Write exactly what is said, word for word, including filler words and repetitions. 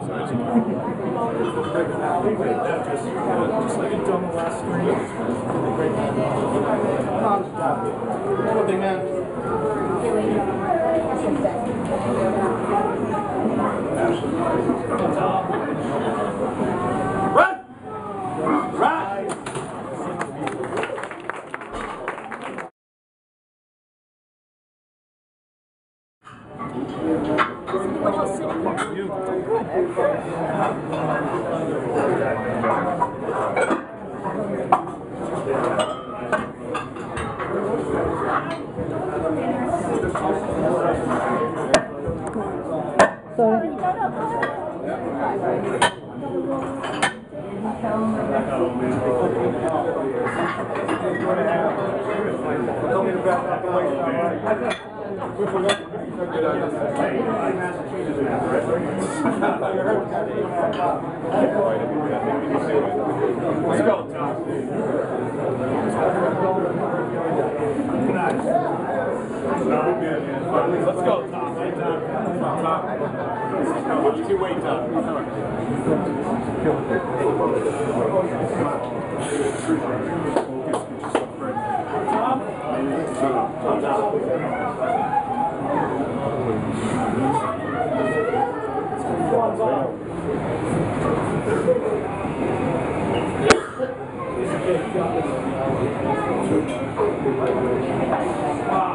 Just like it's on the last screen. What thing, man? Run! Run! What else is you? Sorry. Let's go, Tom. Let's go, Tom. Tom. What's your weight, Tom? Tom.